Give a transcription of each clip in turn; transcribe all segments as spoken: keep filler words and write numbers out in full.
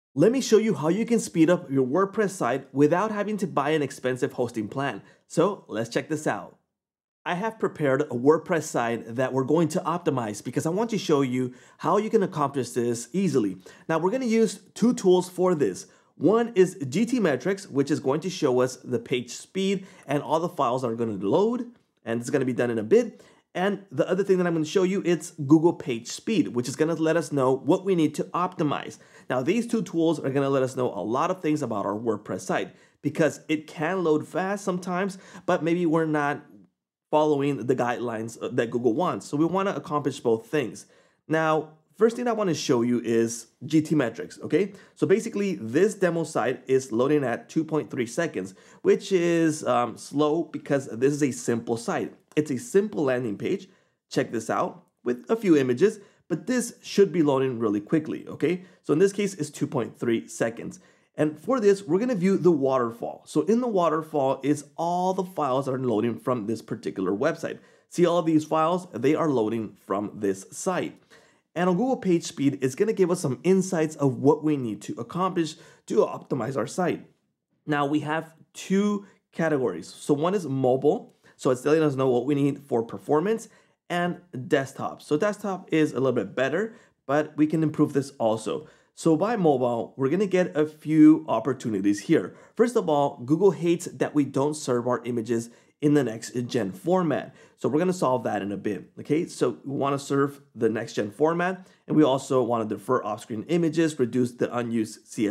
Let me show you how you can speed up your WordPress site without having to buy an expensive hosting plan. So let's check this out. I have prepared a WordPress site that we're going to optimize because I want to show you how you can accomplish this easily. Now we're going to use two tools for this. One is G T Metrics, which is going to show us the page speed and all the files are going to load, and it's going to be done in a bit. And the other thing that I'm going to show you, it's Google Page Speed, which is going to let us know what we need to optimize. Now, these two tools are going to let us know a lot of things about our WordPress site because it can load fast sometimes, but maybe we're not following the guidelines that Google wants. So we want to accomplish both things. Now, first thing I want to show you is G T Metrics, okay? So basically, this demo site is loading at two point three seconds, which is um, slow because this is a simple site. It's a simple landing page. Check this out with a few images, but this should be loading really quickly, okay? So in this case, it's two point three seconds. And for this, we're gonna view the waterfall. So in the waterfall is all the files that are loading from this particular website. See all of these files? They are loading from this site. And on Google Page Speed, it's gonna give us some insights of what we need to accomplish to optimize our site. Now we have two categories. So one is mobile. So it's letting us know what we need for performance, and desktop. So desktop is a little bit better, but we can improve this also. So by mobile, we're gonna get a few opportunities here. First of all, Google hates that we don't serve our images in the next gen format. So we're gonna solve that in a bit, okay? So we wanna serve the next gen format, and we also wanna defer off-screen images, reduce the unused C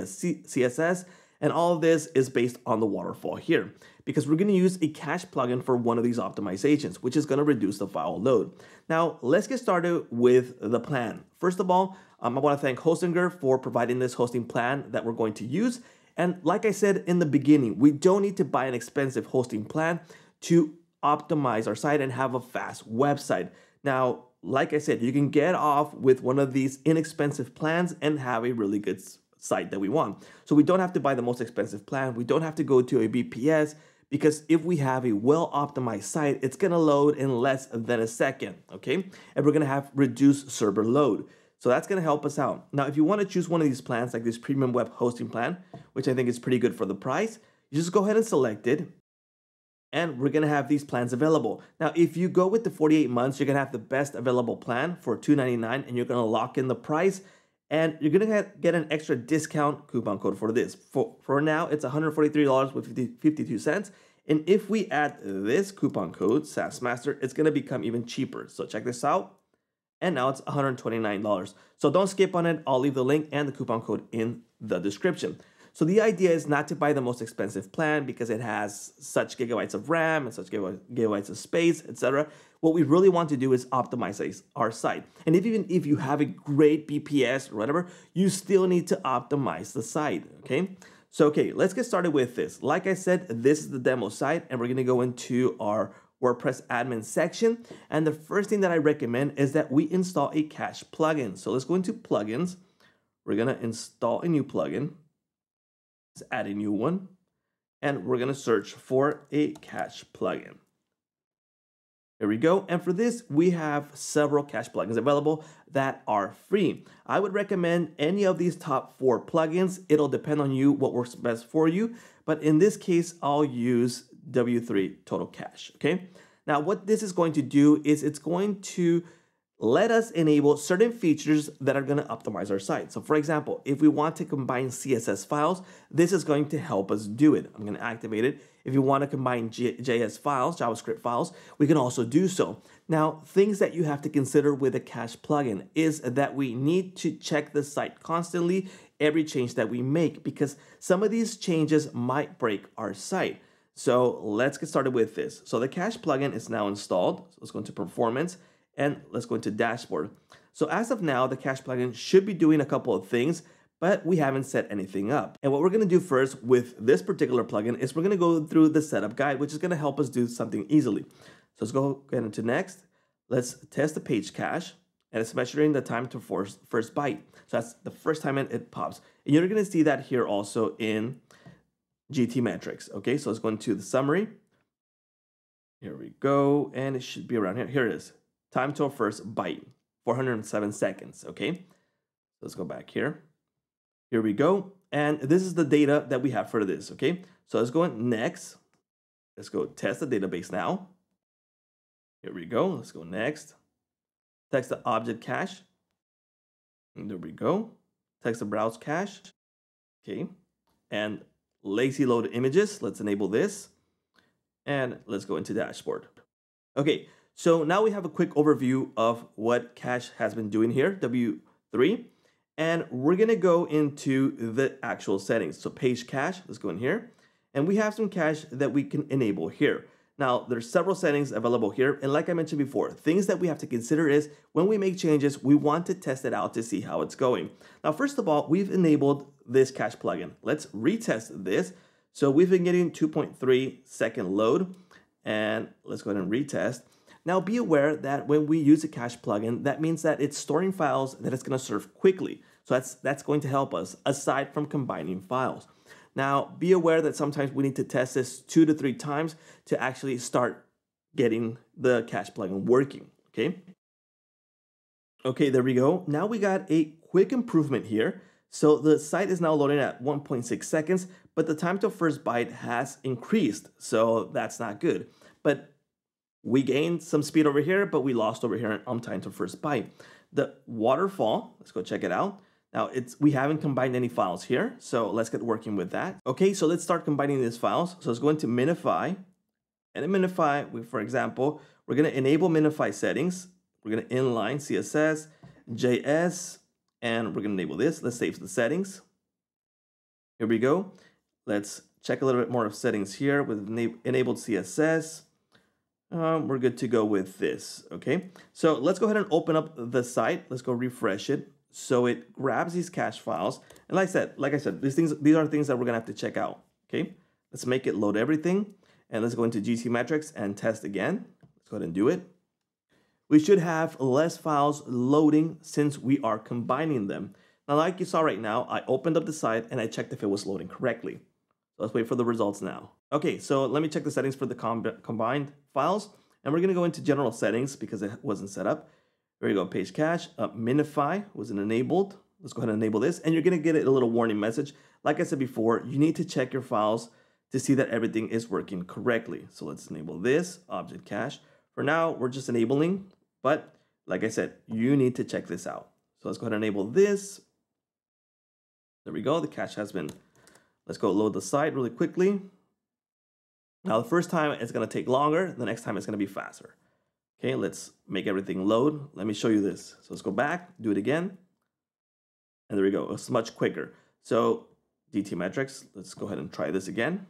S S, and all of this is based on the waterfall here because we're going to use a cache plugin for one of these optimizations, which is going to reduce the file load. Now, let's get started with the plan. First of all, um, I want to thank Hostinger for providing this hosting plan that we're going to use. And like I said in the beginning, we don't need to buy an expensive hosting plan to optimize our site and have a fast website. Now, like I said, you can get off with one of these inexpensive plans and have a really good site that we want. So we don't have to buy the most expensive plan. We don't have to go to a B P S because if we have a well-optimized site, it's gonna load in less than a second, okay? And we're gonna have reduced server load. So that's gonna help us out. Now, if you wanna choose one of these plans, like this premium web hosting plan, which I think is pretty good for the price, you just go ahead and select it. And we're gonna have these plans available. Now, if you go with the forty-eight months, you're gonna have the best available plan for two ninety-nine, and you're gonna lock in the price. And you're gonna get an extra discount coupon code for this. For, for now, it's one hundred forty-three dollars with fifty-two cents. And if we add this coupon code, SaaS Master, it's gonna become even cheaper. So check this out. And now it's one hundred twenty-nine dollars. So don't skip on it. I'll leave the link and the coupon code in the description. So the idea is not to buy the most expensive plan because it has such gigabytes of RAM and such gigabytes of space, et cetera. What we really want to do is optimize our site. And if, even if you have a great B P S or whatever, you still need to optimize the site, okay? So, okay, let's get started with this. Like I said, this is the demo site, and we're gonna go into our WordPress admin section. And the first thing that I recommend is that we install a cache plugin. So let's go into plugins. We're gonna install a new plugin. Let's add a new one. And we're gonna search for a cache plugin. Here we go. And for this, we have several cache plugins available that are free. I would recommend any of these top four plugins. It'll depend on you what works best for you. But in this case, I'll use W three Total Cache, okay? Now, what this is going to do is it's going to let us enable certain features that are going to optimize our site. So for example, if we want to combine C S S files, this is going to help us do it. I'm going to activate it. If you want to combine J S files, JavaScript files, we can also do so. Now, things that you have to consider with a cache plugin is that we need to check the site constantly, every change that we make, because some of these changes might break our site. So let's get started with this. So the cache plugin is now installed. So let's go into performance. And let's go into dashboard. So as of now, the cache plugin should be doing a couple of things, but we haven't set anything up. And what we're gonna do first with this particular plugin is we're gonna go through the setup guide, which is gonna help us do something easily. So let's go get into next. Let's test the page cache, and it's measuring the time to first, first byte. So that's the first time it, it pops. And you're gonna see that here also in G T Metrics. Okay, so let's go into the summary. Here we go, and it should be around here. Here it is. Time to first byte, four hundred seven seconds, okay? Let's go back here. Here we go. And this is the data that we have for this, okay? So let's go in next. Let's go test the database now. Here we go. Let's go next. Text the object cache. And there we go. Text the browse cache. Okay. And lazy load images. Let's enable this. And let's go into dashboard. Okay. So now we have a quick overview of what cache has been doing here, W three. And we're going to go into the actual settings. So page cache, let's go in here. And we have some cache that we can enable here. Now, there's several settings available here. And like I mentioned before, things that we have to consider is when we make changes, we want to test it out to see how it's going. Now, first of all, we've enabled this cache plugin. Let's retest this. So we've been getting two point three second load. And let's go ahead and retest. Now, be aware that when we use a cache plugin, that means that it's storing files that it's going to serve quickly. So that's, that's going to help us, aside from combining files. Now, be aware that sometimes we need to test this two to three times to actually start getting the cache plugin working, okay? Okay, there we go. Now we got a quick improvement here. So the site is now loading at one point six seconds, but the time to first byte has increased. So that's not good. But we gained some speed over here, but we lost over here on time to first byte. The waterfall, let's go check it out. Now, it's we haven't combined any files here, so let's get working with that. Okay, so let's start combining these files. So let's go into Minify. And in Minify, we, for example, we're going to enable Minify settings. We're going to inline C S S, J S, and we're going to enable this. Let's save the settings. Here we go. Let's check a little bit more of settings here with enabled C S S. Um, we're good to go with this, okay? So let's go ahead and open up the site. Let's go refresh it. So it grabs these cache files. And like I said, like I said, these things, these are things that we're gonna have to check out, okay? Let's make it load everything. And let's go into G T metrics and test again. Let's go ahead and do it. We should have less files loading since we are combining them. Now, like you saw right now, I opened up the site and I checked if it was loading correctly. So let's wait for the results now. Okay, so let me check the settings for the com combined files. And we're gonna go into general settings because it wasn't set up. There you go, page cache, uh, Minify wasn't enabled. Let's go ahead and enable this. And you're gonna get a little warning message. Like I said before, you need to check your files to see that everything is working correctly. So let's enable this, object cache. For now, we're just enabling, but like I said, you need to check this out. So let's go ahead and enable this. There we go, the cache has been, let's go load the site really quickly. Now, the first time it's gonna take longer, the next time it's gonna be faster. Okay, let's make everything load. Let me show you this. So let's go back, do it again. And there we go, it's much quicker. So D T metrics, let's go ahead and try this again.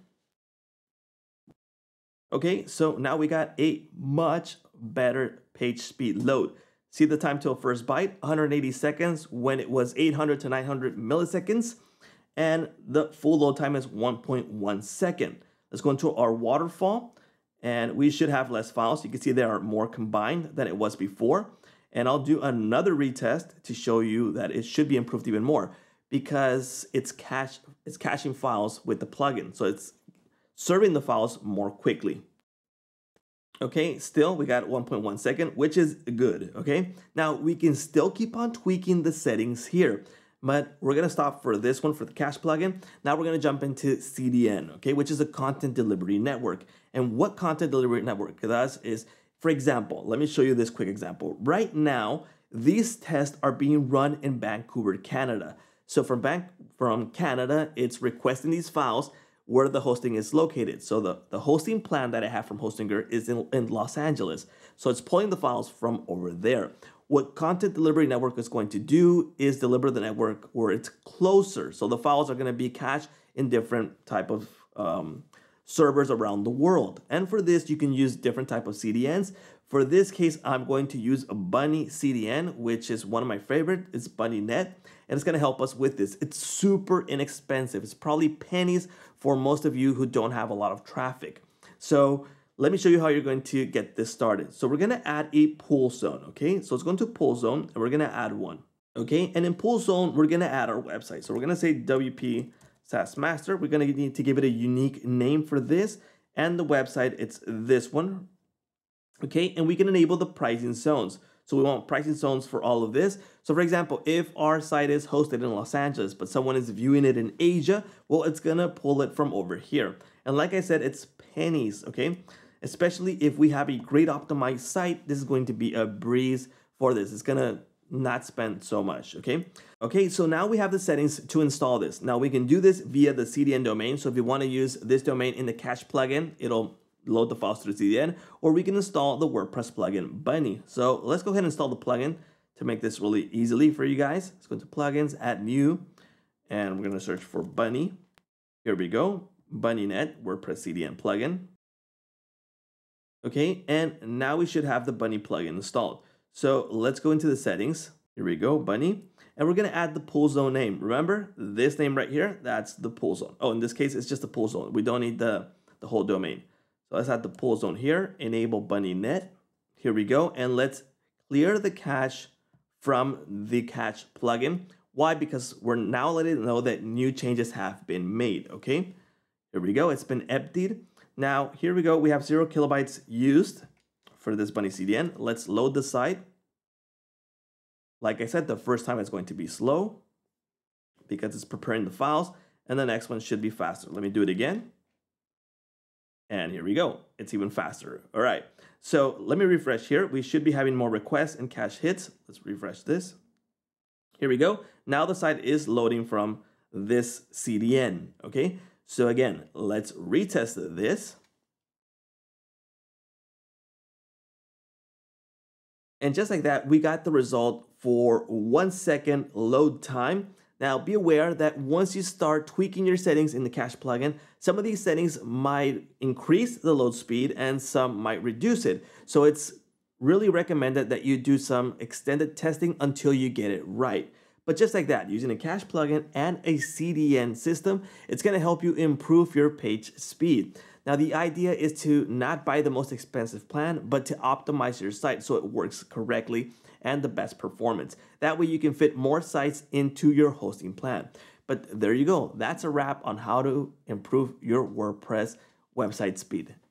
Okay, so now we got a much better page speed load. See the time till first byte, one hundred eighty seconds when it was eight hundred to nine hundred milliseconds. And the full load time is one point one second. Let's go into our waterfall and we should have less files. You can see they are more combined than it was before. And I'll do another retest to show you that it should be improved even more because it's cache, it's caching files with the plugin. So it's serving the files more quickly. Okay, still we got one point one second, which is good, okay? Now we can still keep on tweaking the settings here, but we're gonna stop for this one for the cache plugin. Now we're gonna jump into C D N, okay, which is a content delivery network. And what content delivery network does is, for example, let me show you this quick example. Right now, these tests are being run in Vancouver, Canada. So from, Ban from Canada, it's requesting these files where the hosting is located. So the, the hosting plan that I have from Hostinger is in, in Los Angeles. So it's pulling the files from over there. What Content Delivery Network is going to do is deliver the network where it's closer. So the files are gonna be cached in different type of um, servers around the world. And for this, you can use different type of C D Ns. For this case, I'm going to use a Bunny C D N, which is one of my favorite. It's Bunny Net, and it's gonna help us with this. It's super inexpensive. It's probably pennies for most of you who don't have a lot of traffic. So let me show you how you're going to get this started. So we're gonna add a pool zone, okay? So let's go into pool zone and we're gonna add one, okay? And in pool zone, we're gonna add our website. So we're gonna say W P SaaS Master. We're gonna need to give it a unique name for this. And the website, it's this one, okay? And we can enable the pricing zones. So we want pricing zones for all of this. So for example, if our site is hosted in Los Angeles, but someone is viewing it in Asia, well, it's gonna pull it from over here. And like I said, it's pennies, okay? Especially if we have a great optimized site, this is going to be a breeze for this. It's gonna not spend so much, okay? Okay, so now we have the settings to install this. Now we can do this via the C D N domain. So if you wanna use this domain in the cache plugin, it'll load the files through C D N, or we can install the WordPress plugin Bunny. So let's go ahead and install the plugin to make this really easily for you guys. Let's go into plugins, add new, and we're gonna search for Bunny. Here we go, BunnyNet WordPress C D N plugin. Okay, and now we should have the Bunny plugin installed. So let's go into the settings. Here we go, Bunny. And we're gonna add the pool zone name. Remember, this name right here, that's the pool zone. Oh, in this case, it's just the pool zone. We don't need the, the whole domain. So let's add the pool zone here, enable BunnyNet. Here we go, and let's clear the cache from the cache plugin. Why? Because we're now letting it know that new changes have been made, okay? Here we go, it's been emptied. Now, here we go, we have zero kilobytes used for this Bunny C D N. Let's load the site. Like I said, the first time it's going to be slow because it's preparing the files, and the next one should be faster. Let me do it again. And here we go, it's even faster. All right, so let me refresh here. We should be having more requests and cache hits. Let's refresh this. Here we go. Now the site is loading from this C D N, okay? So again, let's retest this. And just like that, we got the result for one second load time. Now be aware that once you start tweaking your settings in the cache plugin, some of these settings might increase the load speed and some might reduce it. So it's really recommended that you do some extended testing until you get it right. But just like that, using a cache plugin and a C D N system, it's gonna help you improve your page speed. Now the idea is to not buy the most expensive plan, but to optimize your site so it works correctly and the best performance. That way you can fit more sites into your hosting plan. But there you go. That's a wrap on how to improve your WordPress website speed.